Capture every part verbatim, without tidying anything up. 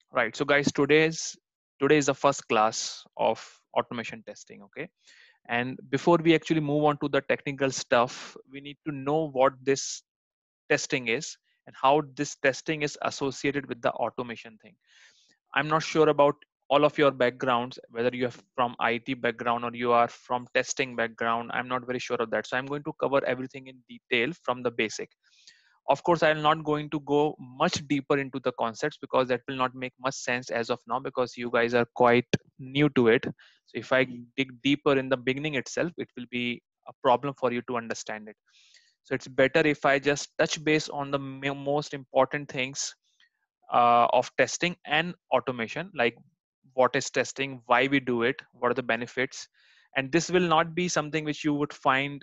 Right. So guys, today's today is the first class of automation testing. Okay. And before we actually move on to the technical stuff, we need to know what this testing is and how this testing is associated with the automation thing. I'm not sure about all of your backgrounds, whether you are from I T background or you are from testing background. I'm not very sure of that. So I'm going to cover everything in detail from the basic. Of course, I'm not going to go much deeper into the concepts because that will not make much sense as of now because you guys are quite new to it. So if I dig deeper in the beginning itself, it will be a problem for you to understand it. So it's better if I just touch base on the most important things uh, of testing and automation, like what is testing, why we do it, what are the benefits. And this will not be something which you would find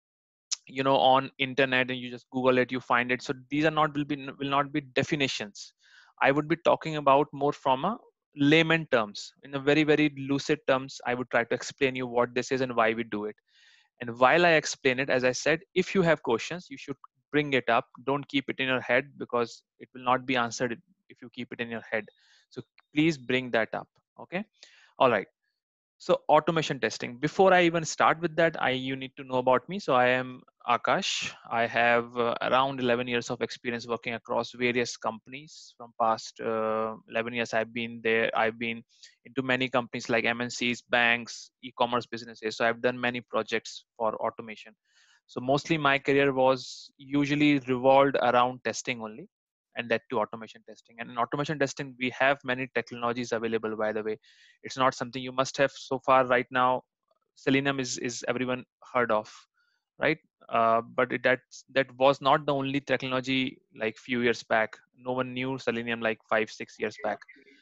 you know on internet and you just google it, you find it. So these are not will be will not be definitions. I would be talking about more from a layman terms, in a very very lucid terms. I would try to explain you what this is and why we do it. And while I explain it, as I said, if you have questions, you should bring it up. Don't keep it in your head because it will not be answered if you keep it in your head. So please bring that up. Okay. All right. So automation testing. Before I even start with that, I you need to know about me. So I am Akash. I have uh, around eleven years of experience working across various companies. From past uh, eleven years, I've been there. I've been into many companies like M N Cs, banks, e-commerce businesses. So I've done many projects for automation. So mostly my career was usually revolved around testing only, and that to automation testing. And in automation testing, we have many technologies available, by the way. It's not something you must have so far right now. Selenium is is everyone heard of, right? Uh, but it, that that was not the only technology like few years back. No one knew Selenium like five six years back.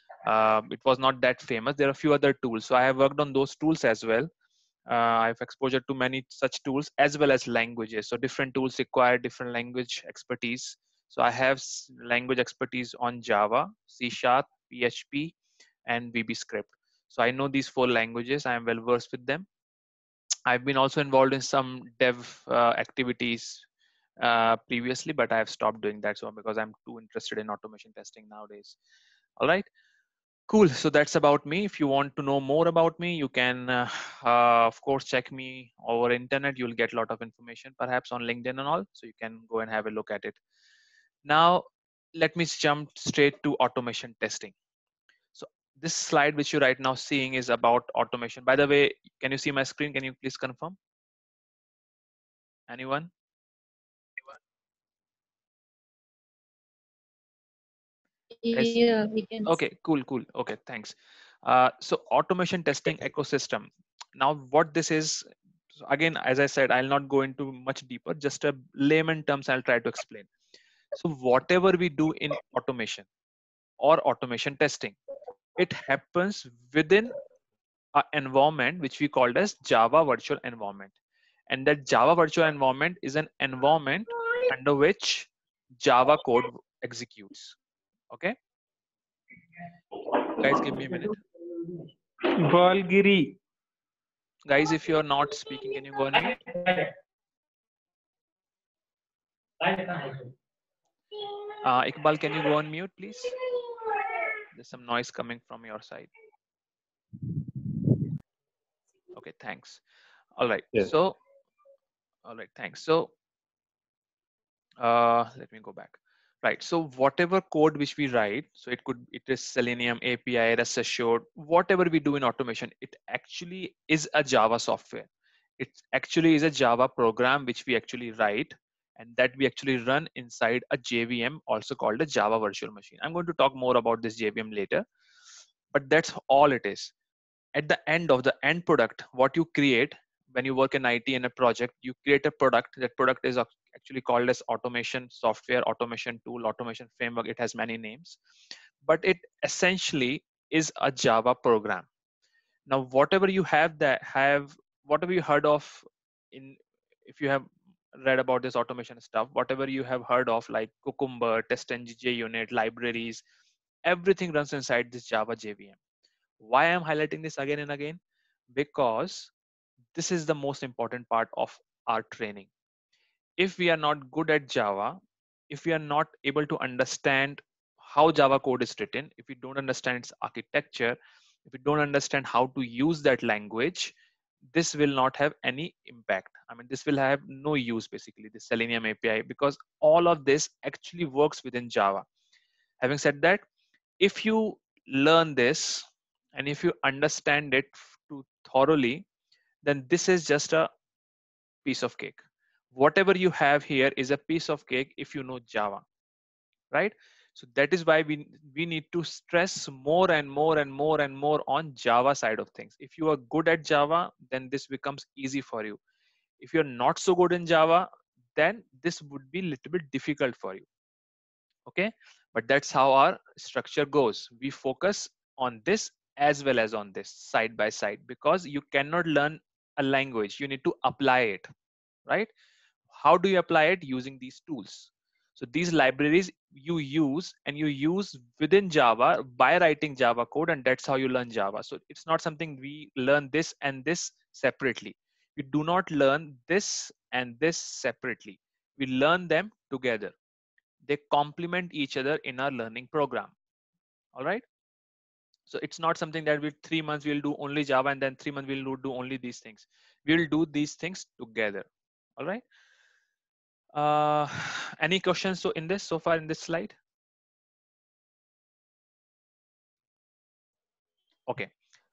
Um, it was not that famous. There are a few other tools, so I have worked on those tools as well. uh, I have exposure to many such tools as well as languages. So different tools require different language expertise. So I have language expertise on Java, C Sharp, P H P, and V B Script. So I know these four languages. I am well versed with them. I've been also involved in some dev uh, activities uh, previously, but I have stopped doing that. So because I'm too interested in automation testing nowadays. All right. Cool. So that's about me. If you want to know more about me, you can, uh, uh, of course, check me over internet. You'll get a lot of information, perhaps on LinkedIn and all. So you can go and have a look at it. Now, let me jump straight to automation testing. So this slide, which you're right now seeing, is about automation. By the way, can you see my screen? Can you please confirm? Anyone? Guys? Yeah, we can. Okay, cool, cool. Okay, thanks. Uh, so automation testing ecosystem. Now, what this is, so again, as I said, I'll not go into much deeper, just a layman terms I'll try to explain. So whatever we do in automation or automation testing, it happens within an environment which we called as Java virtual environment. And that Java virtual environment is an environment under which Java code executes. Okay, guys, give me a minute. Balgiri. Guys, if you're not speaking, can you go on mute? Uh, Iqbal, can you go on mute, please? There's some noise coming from your side. Okay, thanks. All right. Yes. So, all right, thanks. So, uh, let me go back. Right. So, whatever code which we write, so it could it is Selenium, A P I, rest assured, whatever we do in automation, it actually is a Java software. It actually is a Java program which we actually write and that we actually run inside a J V M, also called a Java Virtual Machine. I'm going to talk more about this J V M later, but that's all it is. At the end of the end product, what you create when you work in I T in a project, you create a product. That product is actually called as automation software, automation tool, automation framework. It has many names, but it essentially is a Java program. Now, whatever you have that have, whatever you heard of in, if you have read about this automation stuff, whatever you have heard of like Cucumber, TestNG, JUnit, libraries, everything runs inside this Java J V M. Why I'm highlighting this again and again? Because this is the most important part of our training. If we are not good at Java, if we are not able to understand how Java code is written, if you don't understand its architecture, if you don't understand how to use that language, this will not have any impact. I mean, this will have no use basically, the Selenium A P I, because all of this actually works within Java. Having said that, if you learn this and if you understand it to thoroughly, then this is just a piece of cake. Whatever you have here is a piece of cake if you know Java, right? So that is why we we need to stress more and more and more and more on Java side of things. If you are good at Java, then this becomes easy for you. If you're not so good in Java, then this would be a little bit difficult for you. Okay, but that's how our structure goes. We focus on this as well as on this side by side, because you cannot learn a language, you need to apply it, right? How do you apply it? Using these tools. So these libraries you use, and you use within Java by writing Java code, and that's how you learn Java. So it's not something we learn this and this separately. We do not learn this and this separately. We learn them together. They complement each other in our learning program. All right. So it's not something that we three months we'll do only Java and then three months we'll do only these things. We'll do these things together. All right. Uh, any questions so in this so far in this slide? Okay.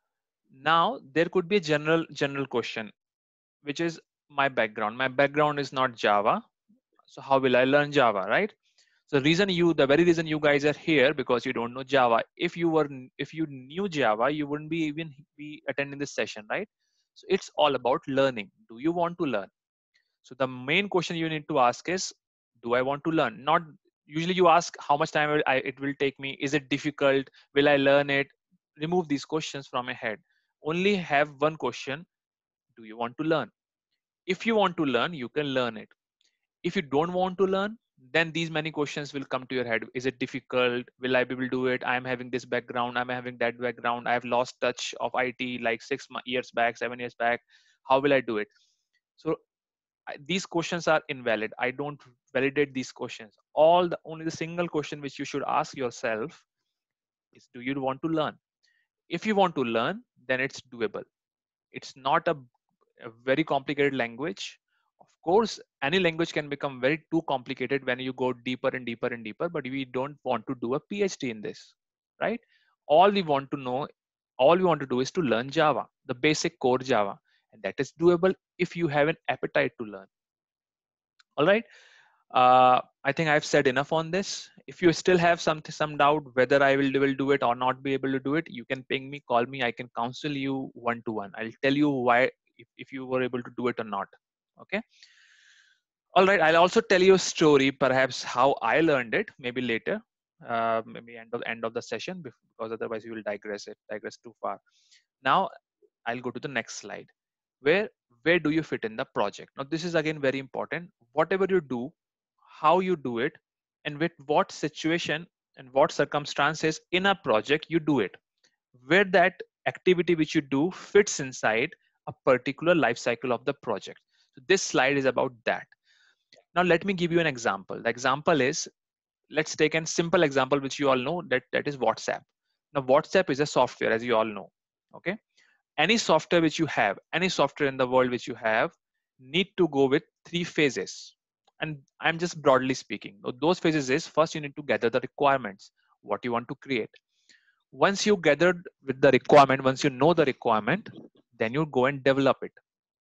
Now there could be a general general question, which is my background. My background is not Java. So how will I learn Java, right? So the reason you, the very reason you guys are here, because you don't know Java. If you were, if you knew Java, you wouldn't be even be attending this session, right? So it's all about learning. Do you want to learn? So the main question you need to ask is, do I want to learn? Not usually you ask how much time will I, it will take me. Is it difficult? Will I learn it? Remove these questions from your head. Only have one question. Do you want to learn? If you want to learn, you can learn it. If you don't want to learn, then these many questions will come to your head. Is it difficult? Will I be able to do it? I'm having this background. I'm having that background. I've lost touch of I T like six years back, seven years back. How will I do it? So I- these questions are invalid. I don't validate these questions. All the only the single question which you should ask yourself is, do you want to learn? If you want to learn, then it's doable. It's not a, a very complicated language. Of course, any language can become very too complicated when you go deeper and deeper and deeper, but we don't want to do a PhD in this, right? All we want to know, all we want to do is to learn Java, the basic core Java, and that is doable if you have an appetite to learn. All right. uh, I think I've said enough on this. If you still have some some doubt whether I will, will do it or not be able to do it, you can ping me, call me. I can counsel you one to one. I'll tell you why, if, if you were able to do it or not. Okay. All right. I'll also tell you a story, perhaps how I learned it, maybe later, uh, maybe end of end of the session, because otherwise we will digress it digress too far. Now I'll go to the next slide. Where where do you fit in the project? Now this is again very important. Whatever you do, how you do it, and with what situation and what circumstances in a project you do it, where that activity which you do fits inside a particular life cycle of the project. So this slide is about that. Now let me give you an example. The example is, let's take a simple example which you all know, that that is WhatsApp. Now WhatsApp is a software, as you all know. Okay. Any software which you have, any software in the world which you have, need to go with three phases. And I'm just broadly speaking. Those phases is, first you need to gather the requirements, what you want to create. Once you gathered with the requirement, once you know the requirement, then you go and develop it.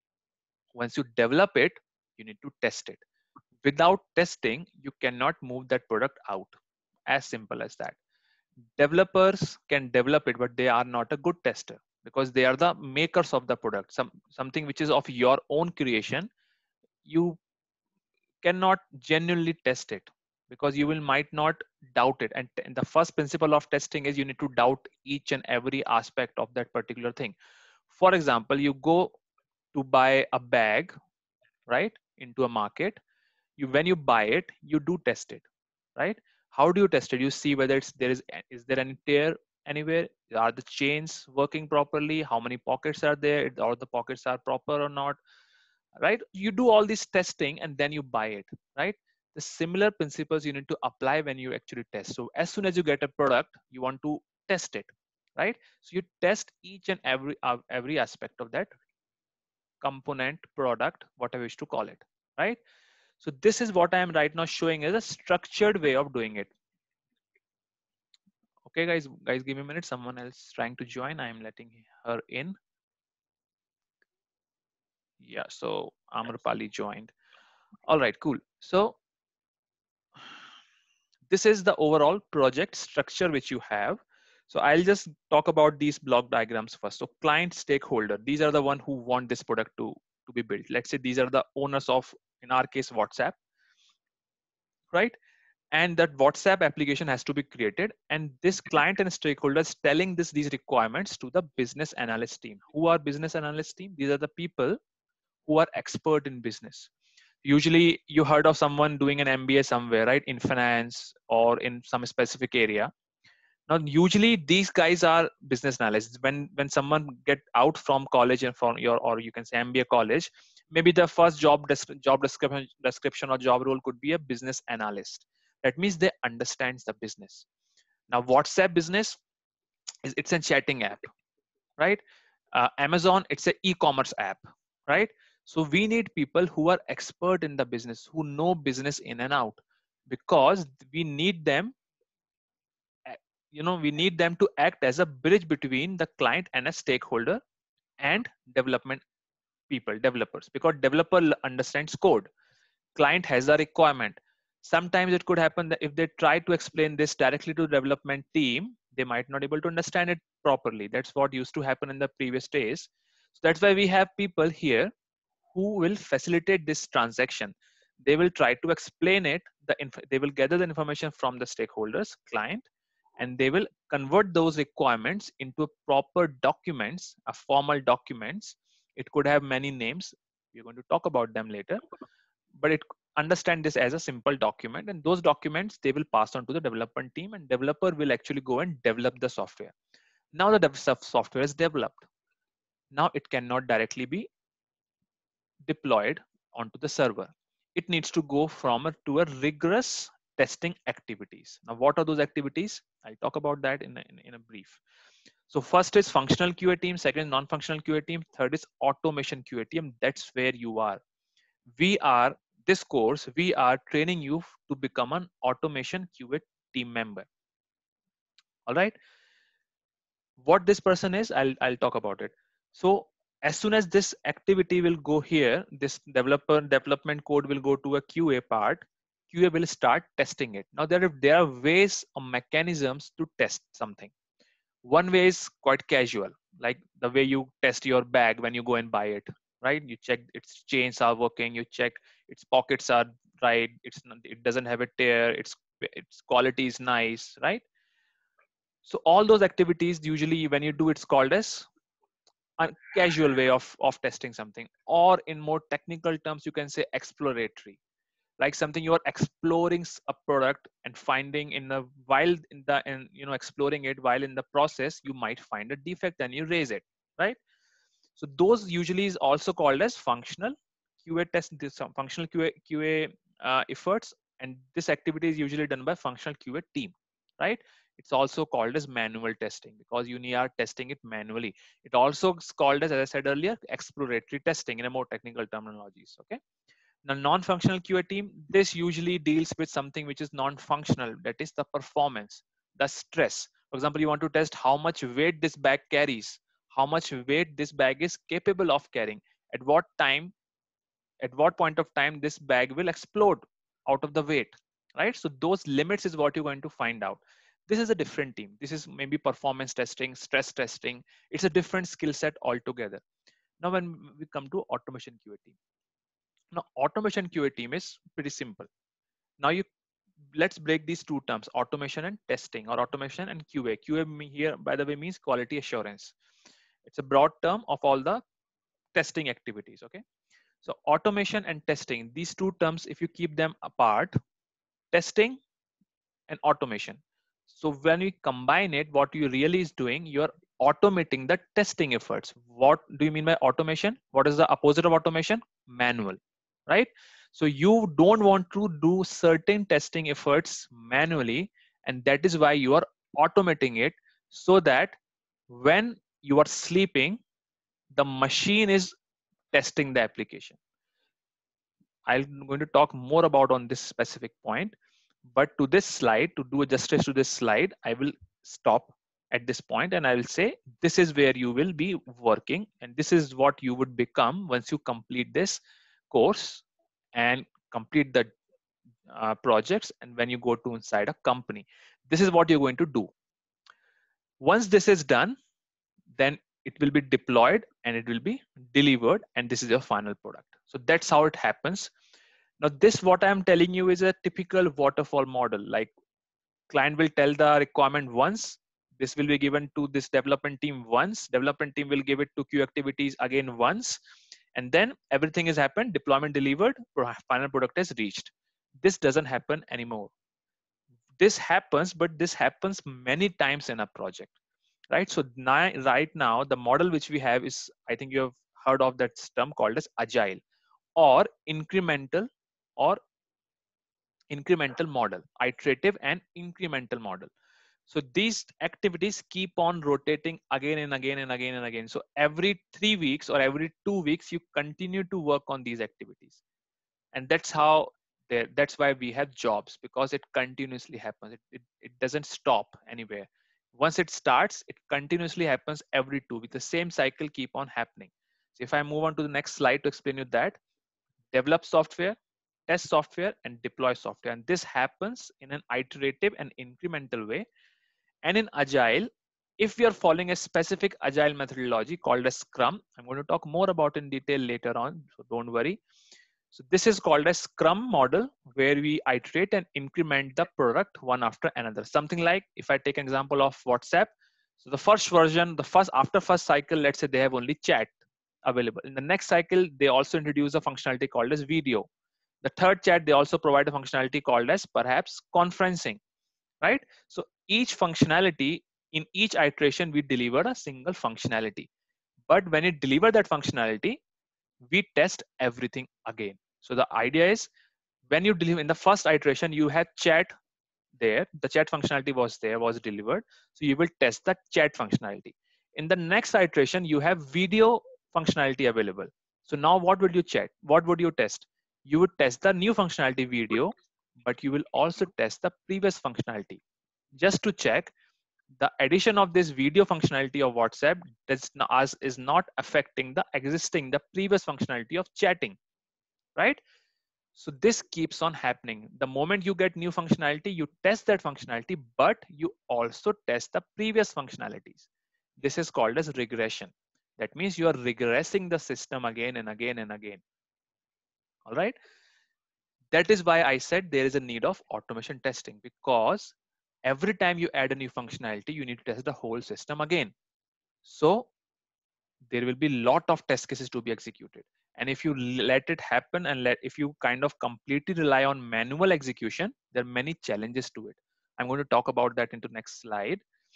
Once you develop it, you need to test it. Without testing, you cannot move that product out. As simple as that. Developers can develop it, but they are not a good tester, because they are the makers of the product. Some something which is of your own creation, you cannot genuinely test it, because you will might not doubt it. And, and the first principle of testing is, you need to doubt each and every aspect of that particular thing. For example, you go to buy a bag, right, into a market. You, when you buy it, you do test it, right? How do you test it? You see whether it's there is is there any tear anywhere? Are the chains working properly? How many pockets are there? Are the pockets are proper or not? Right? You do all this testing and then you buy it, right? The similar principles you need to apply when you actually test. So as soon as you get a product, you want to test it, right? So you test each and every uh, every aspect of that component, product, whatever you wish to call it, right? So this is what I am right now showing as a structured way of doing it. Okay, guys, guys, give me a minute. Someone else trying to join. I am letting her in. Yeah, so Amrpali joined. All right, cool. So this is the overall project structure which you have. So I'll just talk about these block diagrams first. So client, stakeholder, these are the one who want this product to, to be built. Let's say these are the owners of, in our case, WhatsApp, right? And that WhatsApp application has to be created. And this client and stakeholders telling this these requirements to the business analyst team. Who are business analyst team? These are the people who are expert in business. Usually you heard of someone doing an M B A somewhere, right? In finance or in some specific area. Now, usually these guys are business analysts. When when someone get out from college and from your, or you can say M B A college, maybe the first job des- job description description or job role could be a business analyst. That means they understands the business. Now, WhatsApp business is, it's a chatting app, right? Uh, Amazon, it's an e-commerce app, right? So we need people who are expert in the business, who know business in and out, because we need them you know we need them to act as a bridge between the client and a stakeholder and development people, developers, because developer understands code, client has a requirement. Sometimes it could happen that if they try to explain this directly to the development team, they might not able to understand it properly. That's what used to happen in the previous days. So that's why we have people here who will facilitate this transaction. They will try to explain it, the inf- they will gather the information from the stakeholders, client, and they will convert those requirements into proper documents, a formal documents. It could have many names, we're going to talk about them later, but it understand this as a simple document, and those documents they will pass on to the development team, and developer will actually go and develop the software. Now the dev- software is developed, now it cannot directly be deployed onto the server. It needs to go from a, to a rigorous testing activities. Now, what are those activities? I'll talk about that in a, in, in a brief. So first is functional Q A team, second is non-functional Q A team, third is automation Q A team. That's where you are. We are, this course, we are training you to become an automation Q A team member. All right. What this person is, I'll, I'll talk about it. So as soon as this activity will go here, this developer development code will go to a Q A part, Q A will start testing it. Now there are, there are ways or mechanisms to test something. One way is quite casual, like the way you test your bag when you go and buy it, right? You check its chains are working, you check its pockets are right, it's not, it doesn't have a tear, its its quality is nice, right? So all those activities usually when you do, it's called as a casual way of of testing something, or in more technical terms you can say exploratory, like something you are exploring a product and finding in the while in the and you know exploring it, while in the process you might find a defect and you raise it, right? So those usually is also called as functional Q A test, this functional Q A, Q A uh, efforts, and this activity is usually done by functional Q A team, right? It's also called as manual testing because you are testing it manually. It also is called as, as I said earlier, exploratory testing in a more technical terminologies. Okay. Now, non-functional Q A team, this usually deals with something which is non-functional, that is the performance, the stress. For example, you want to test how much weight this bag carries, how much weight this bag is capable of carrying, at what time, at what point of time this bag will explode out of the weight, right? So those limits is what you're going to find out. This is a different team. This is maybe performance testing, stress testing. It's a different skill set altogether. Now, when we come to automation Q A team, now, automation Q A team is pretty simple. Now, you let's break these two terms, automation and testing, or automation and Q A. Q A here, by the way, means quality assurance. It's a broad term of all the testing activities. Okay. So automation and testing, these two terms, if you keep them apart, testing and automation. So when we combine it, what you really is doing, you're automating the testing efforts. What do you mean by automation? What is the opposite of automation? Manual, right? So you don't want to do certain testing efforts manually, and that is why you are automating it, so that when you are sleeping, the machine is testing the application. I'm going to talk more about on this specific point, but to this slide, to do justice to this slide, I will stop at this point and I will say this is where you will be working, and this is what you would become once you complete this course and complete the uh, projects, and when you go to inside a company, this is what you're going to do. Once this is done, then it will be deployed and it will be delivered, and this is your final product. So that's how it happens. Now this, what I'm telling you, is a typical waterfall model. Like, client will tell the requirement once, this will be given to this development team once, development team will give it to Q activities again once, and then everything has happened, deployment delivered, final product is reached. This doesn't happen anymore. This happens, but this happens many times in a project, right? So now, right now, the model which we have is, I think you have heard of that term called as agile or incremental or incremental model, iterative and incremental model. So these activities keep on rotating again and again and again and again. So every three weeks or every two weeks, you continue to work on these activities. And that's how, that's why we have jobs, because it continuously happens. It, it, it doesn't stop anywhere. Once it starts, it continuously happens every two weeks. The same cycle keep on happening. So if I move on to the next slide to explain you that, develop software, test software, and deploy software. And this happens in an iterative and incremental way. And in Agile, if we are following a specific Agile methodology called as Scrum, I'm going to talk more about in detail later on, so don't worry. So this is called a Scrum model, where we iterate and increment the product one after another. Something like, if I take an example of WhatsApp, so the first version, the first after first cycle, let's say they have only chat available. In the next cycle, they also introduce a functionality called as video. The third chat, they also provide a functionality called as perhaps conferencing, right? So each functionality, in each iteration, we deliver a single functionality. But when it deliver that functionality, we test everything again. So the idea is, when you deliver in the first iteration, you had chat there, the chat functionality was there, was delivered. So you will test the chat functionality. In the next iteration, you have video functionality available. So now what would you chat? What would you test? You would test the new functionality video, but you will also test the previous functionality, just to check the addition of this video functionality of WhatsApp does not, is not affecting the existing, the previous functionality of chatting, right? So this keeps on happening. The moment you get new functionality, you test that functionality, but you also test the previous functionalities. This is called as regression. That means you are regressing the system again and again and again. All right. That is why I said there is a need of automation testing, because every time you add a new functionality, you need to test the whole system again. So there will be a lot of test cases to be executed. And if you let it happen and let, if you kind of completely rely on manual execution, there are many challenges to it. I'm going to talk about that into next slide.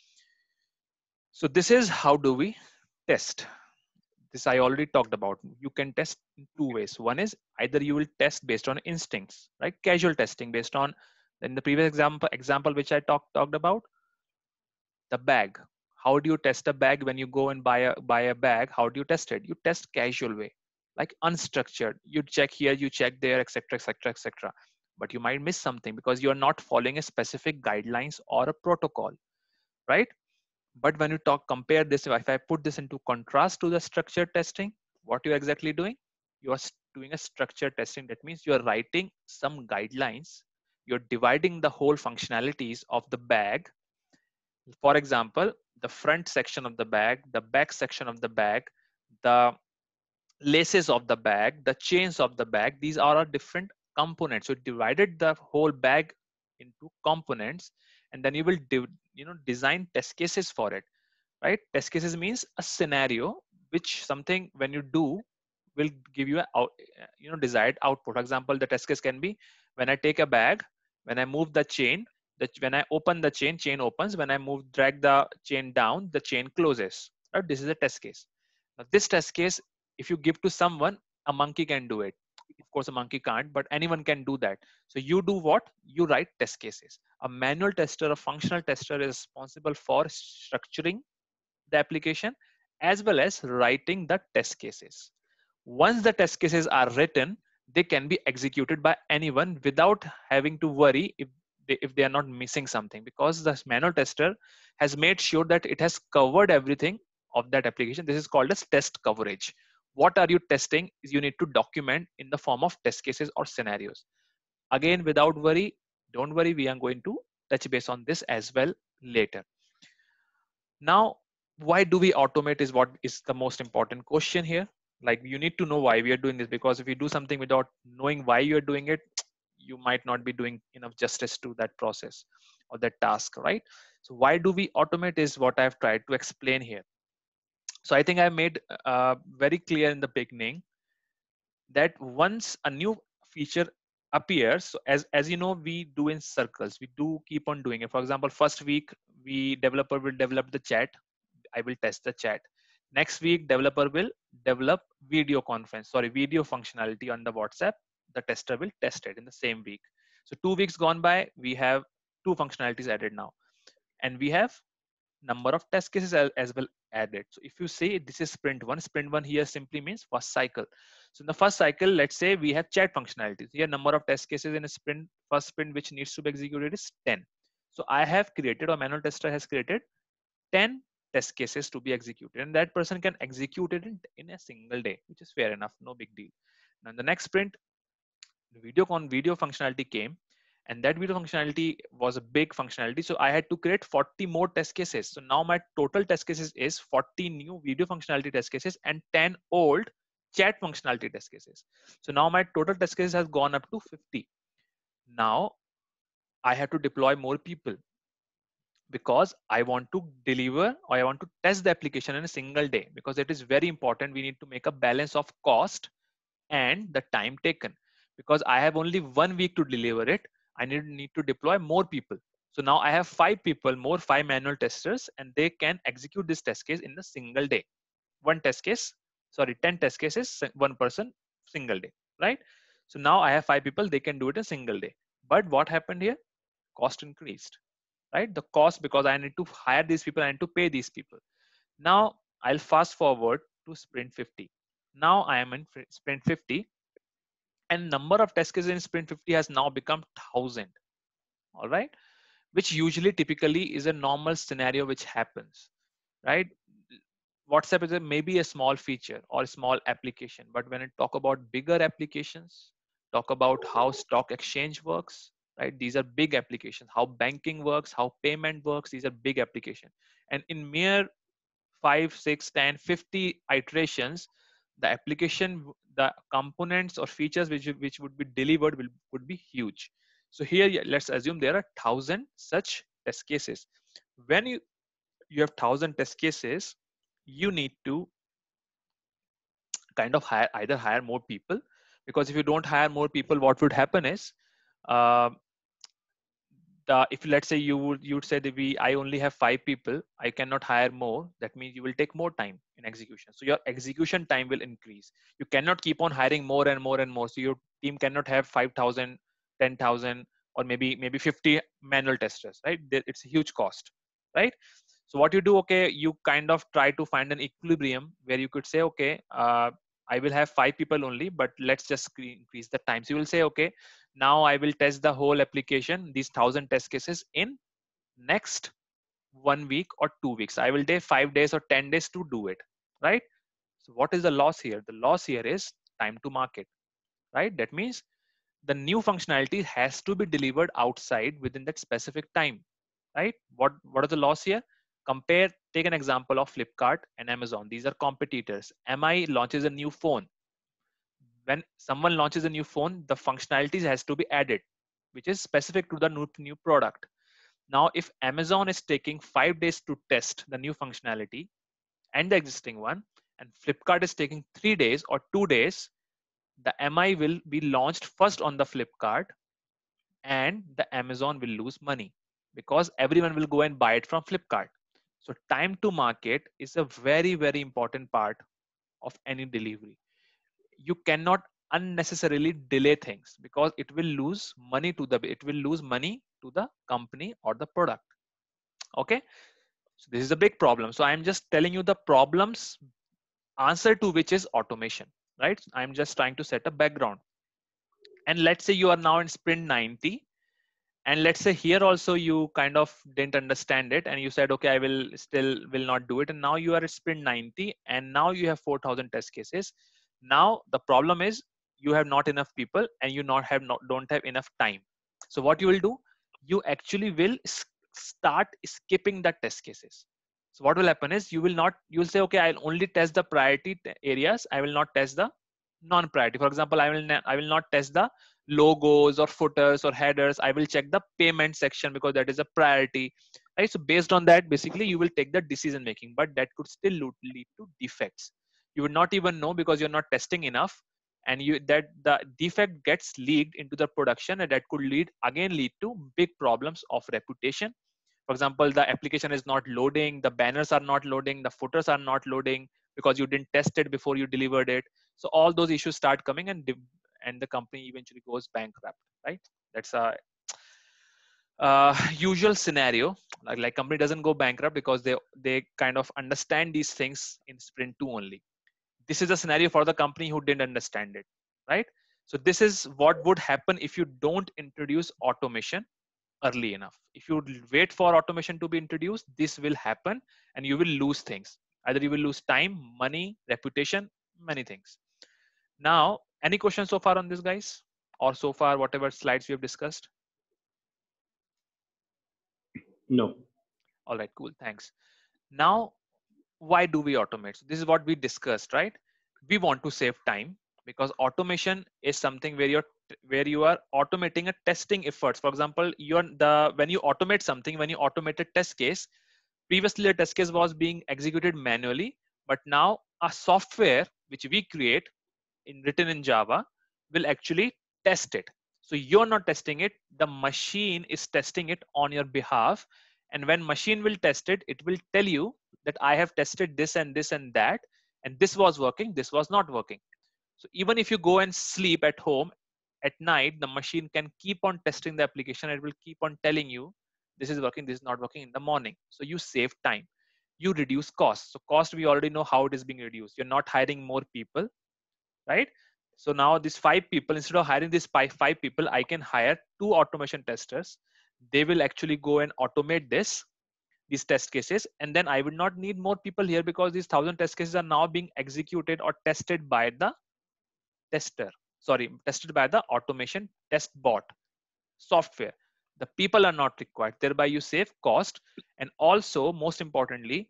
So this is how do we test. This I already talked about. You can test in two ways. One is either you will test based on instincts, right? Casual testing based on, in the previous example, example which I talked talked about, the bag. How do you test a bag when you go and buy a buy a bag? How do you test it? You test casual way, like unstructured. You check here, you check there, et cetera, et cetera, et cetera. But you might miss something because you are not following a specific guidelines or a protocol, right? But when you talk, compare this, if I put this into contrast to the structured testing, what you're exactly doing? You are doing a structured testing. That means you're writing some guidelines. You're dividing the whole functionalities of the bag. For example, the front section of the bag, the back section of the bag, the laces of the bag, the chains of the bag, these are all different components. So divided the whole bag into components, and then you will do, you know, design test cases for it, right? Test cases means a scenario which something when you do will give you a out, you know, desired output. For example, the test case can be, when I take a bag, when I move the chain, that when I open the chain, chain opens. When I move, drag the chain down, the chain closes. Right? This is a test case. Now, this test case, if you give to someone, a monkey can do it. course, a monkey can't, but anyone can do that. So you do what? You write test cases. A manual tester, a functional tester is responsible for structuring the application as well as writing the test cases. Once the test cases are written, they can be executed by anyone without having to worry if they, if they are not missing something, because the manual tester has made sure that it has covered everything of that application. This is called as test coverage. What are you testing is you need to document in the form of test cases or scenarios. Again, without worry, don't worry, we are going to touch base on this as well later. Now, why do we automate is what is the most important question here. Like, you need to know why we are doing this, because if you do something without knowing why you're doing it, you might not be doing enough justice to that process or that task, right? So why do we automate is what I've tried to explain here. So I think I made uh, very clear in the beginning that once a new feature appears, so as as you know, we do in circles, we do keep on doing it. For example, first week we developer will develop the chat, I will test the chat. Next week, developer will develop video conference, sorry, video functionality on the WhatsApp. The tester will test it in the same week. So two weeks gone by, we have two functionalities added now, and we have number of test cases as, as well added. So if you say this is sprint one, sprint one here simply means first cycle. So in the first cycle, let's say we have chat functionalities. Here, number of test cases in a sprint, first sprint which needs to be executed is ten. So I have created, or manual tester has created ten test cases to be executed, and that person can execute it in, in a single day, which is fair enough, no big deal. Now in the next sprint, the video con video functionality came, and that video functionality was a big functionality, so I had to create forty more test cases. So now my total test cases is forty new video functionality test cases and ten old chat functionality test cases. So now my total test cases has gone up to fifty. Now I have to deploy more people, because I want to deliver, or I want to test the application in a single day, because it is very important. We need to make a balance of cost and the time taken, because I have only one week to deliver it. I need, need to deploy more people. So now I have five people more, five manual testers, and they can execute this test case in a single day. One test case, sorry, ten test cases, one person, single day, right? So now I have five people, they can do it a single day. But what happened here? Cost increased, right? The cost, because I need to hire these people, I need to pay these people. Now I'll fast forward to sprint fifty. Now I am in sprint fifty, and number of test cases in sprint fifty has now become one thousand. All right, which usually typically is a normal scenario which happens, right? WhatsApp is a, maybe a small feature or a small application, but when I talk about bigger applications, talk about how stock exchange works, right? These are big applications. How banking works, how payment works, these are big applications. And in mere five, six, ten, fifty iterations, the application, the components or features which, which would be delivered will, would be huge. So here, let's assume there are thousand such test cases. When you, you have thousand test cases, you need to kind of hire, either hire more people, because if you don't hire more people, what would happen is, uh, the, if let's say you would you would say that we I only have five people, I cannot hire more. That means you will take more time in execution. So your execution time will increase. You cannot keep on hiring more and more and more. So your team cannot have five thousand, ten thousand, or maybe maybe fifty manual testers, right? It's a huge cost, right? So what you do, okay, you kind of try to find an equilibrium where you could say, okay, uh, I will have five people only, but let's just increase the time. So you will say, okay, now I will test the whole application, these thousand test cases in next one week or two weeks. I will take five days or ten days to do it, right? So what is the loss here? The loss here is time to market, right? That means the new functionality has to be delivered outside within that specific time, right? What, what is the loss here? Compare, take an example of Flipkart and Amazon. These are competitors. M I launches a new phone. When someone launches a new phone, the functionalities has to be added, which is specific to the new, new product. Now, if Amazon is taking five days to test the new functionality and the existing one, and Flipkart is taking three days or two days, the M I will be launched first on the Flipkart, and the Amazon will lose money because everyone will go and buy it from Flipkart. So time to market is a very, very important part of any delivery. You cannot unnecessarily delay things, because it will lose money to the it will lose money to the company or the product. Okay, so this is a big problem. So I'm just telling you the problems, answer to which is automation, right? I'm just trying to set a background. And let's say you are now in sprint ninety, and let's say here also you kind of didn't understand it and you said, okay, I will still will not do it, and now you are at sprint ninety and now you have four thousand test cases. Now the problem is you have not enough people and you not have not don't have enough time. So what you will do, you actually will s- start skipping the test cases. So what will happen is you will not you will say, okay, I'll only test the priority t- areas, I will not test the non priority. For example, i will not, I will not test the logos or footers or headers. I will check the payment section because that is a priority, right? So based on that, basically you will take the decision making, but that could still lead lead to defects. You would not even know because you're not testing enough, and you that the defect gets leaked into the production, and that could lead again lead to big problems of reputation. For example, the application is not loading, the banners are not loading, the footers are not loading because you didn't test it before you delivered it. So all those issues start coming, and and the company eventually goes bankrupt, right? That's a uh, usual scenario. Like, like company doesn't go bankrupt because they they kind of understand these things in sprint two only. This is a scenario for the company who didn't understand it, right? So this is what would happen if you don't introduce automation early enough. If you wait for automation to be introduced, this will happen and you will lose things. Either you will lose time, money, reputation, many things. Now, any questions so far on this, guys? Or so far, whatever slides we have discussed? No. All right, cool, thanks. Now, why do we automate? So this is what we discussed, right? We want to save time because automation is something where you're where you are automating a testing efforts. For example, you're the when you automate something, when you automate a test case, previously the test case was being executed manually, but now a software which we create in written in Java will actually test it. So you're not testing it, the machine is testing it on your behalf. And when machine will test it, it will tell you that I have tested this and this and that, and this was working, this was not working. So even if you go and sleep at home at night, the machine can keep on testing the application. It will keep on telling you this is working, this is not working in the morning. So you save time, you reduce costs. So cost, we already know how it is being reduced. You're not hiring more people, right? So now these five people, instead of hiring these five, five people, I can hire two automation testers. They will actually go and automate this, these test cases. And then I would not need more people here because these thousand test cases are now being executed or tested by the tester. Sorry, tested by the automation test bot software. The people are not required. Thereby you save cost. And also, most importantly,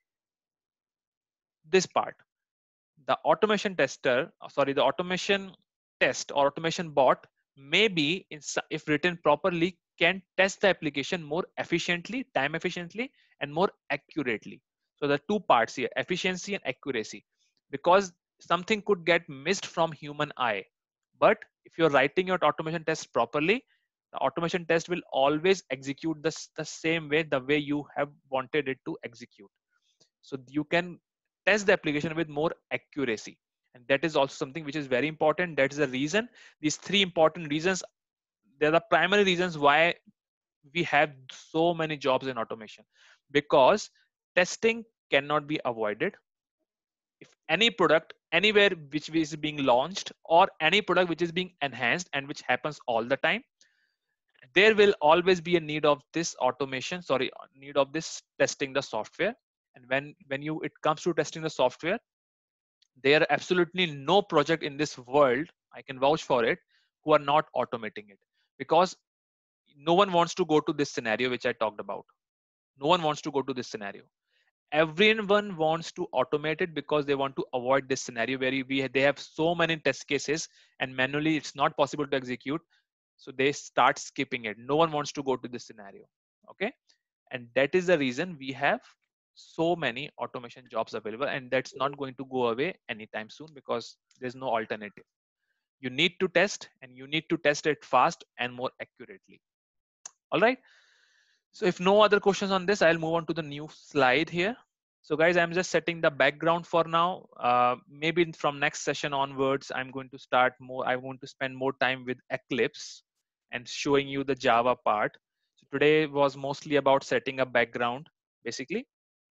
this part, the automation tester, uh, sorry, the automation test or automation bot, maybe if written properly, can test the application more efficiently, time efficiently, and more accurately. So the two parts here, efficiency and accuracy, because something could get missed from human eye. But if you're writing your automation test properly, the automation test will always execute this the same way, the way you have wanted it to execute. So you can test the application with more accuracy, and that is also something which is very important. That is the reason, these three important reasons, they're the primary reasons why we have so many jobs in automation, because testing cannot be avoided. If any product anywhere which is being launched, or any product which is being enhanced and which happens all the time, there will always be a need of this automation, sorry, need of this testing the software. And when when you it comes to testing the software, there are absolutely no project in this world, I can vouch for it, who are not automating it. Because no one wants to go to this scenario which I talked about. No one wants to go to this scenario. Everyone wants to automate it because they want to avoid this scenario where we they have so many test cases and manually it's not possible to execute. So they start skipping it. No one wants to go to this scenario. Okay, and that is the reason we have so many automation jobs available, and that's not going to go away anytime soon because there's no alternative. You need to test, and you need to test it fast and more accurately. All right, so if no other questions on this, I'll move on to the new slide here. So guys, I'm just setting the background for now. Uh, maybe from next session onwards, I'm going to start more. I want to spend more time with Eclipse and showing you the Java part. So today was mostly about setting a background, basically.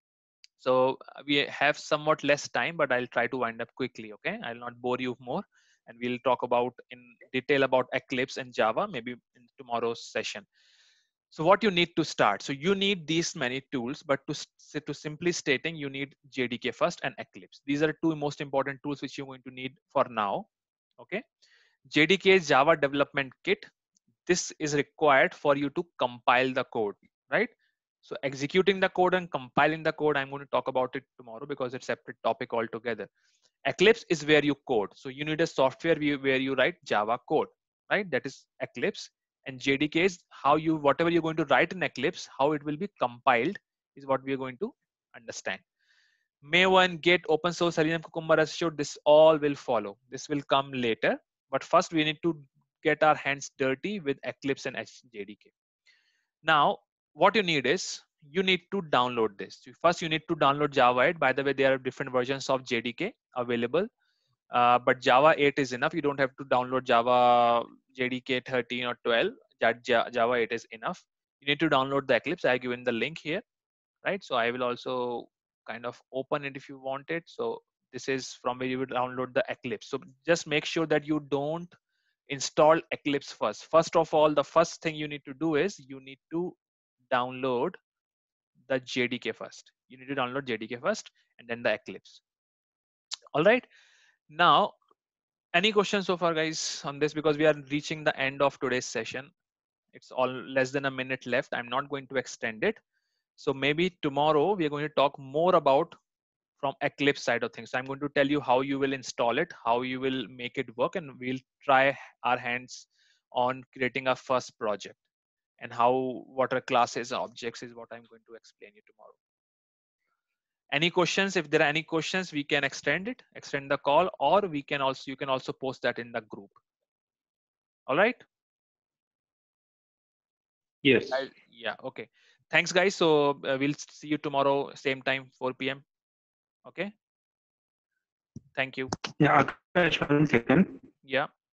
So uh, we have somewhat less time, but I'll try to wind up quickly. Okay, I'll not bore you more, and we'll talk about in detail about Eclipse and Java maybe in tomorrow's session. So what you need to start, so you need these many tools, but to, to simply stating, you need J D K first and Eclipse. These are two most important tools which you're going to need for now. Okay, J D K is Java Development Kit. This is required for you to compile the code, right? So executing the code and compiling the code, I'm going to talk about it tomorrow because it's a separate topic altogether. Eclipse is where you code. So you need a software where you write Java code, right? That is Eclipse. And J D K is how you, whatever you're going to write in Eclipse, how it will be compiled is what we are going to understand. Maven, Git, open source, Selenium, Cucumber, Azure, this all will follow. This will come later. But first we need to get our hands dirty with Eclipse and J D K. Now, what you need is, you need to download this. First, you need to download Java eight. By the way, there are different versions of J D K available. Uh, but Java eight is enough. You don't have to download Java J D K thirteen or twelve. Java eight is enough. You need to download the Eclipse. I have given the link here, right? So I will also kind of open it if you want it. So this is from where you would download the Eclipse. So just make sure that you don't install Eclipse first. First of all, the first thing you need to do is you need to download the J D K first. You need to download J D K first and then the Eclipse. All right. Now, any questions so far, guys, on this? Because we are reaching the end of today's session. It's all less than a minute left. I'm not going to extend it. So maybe tomorrow we are going to talk more about from Eclipse side of things. So I'm going to tell you how you will install it, how you will make it work, and we'll try our hands on creating a first project, and how what are classes and objects is what I'm going to explain you tomorrow. Any questions? If there are any questions, we can extend it, extend the call, or we can also, you can also post that in the group. All right. Yes. I, yeah. Okay. Thanks, guys. So uh, we'll see you tomorrow, same time, four P M Okay. Thank you. Yeah, Akash, one second. Yeah.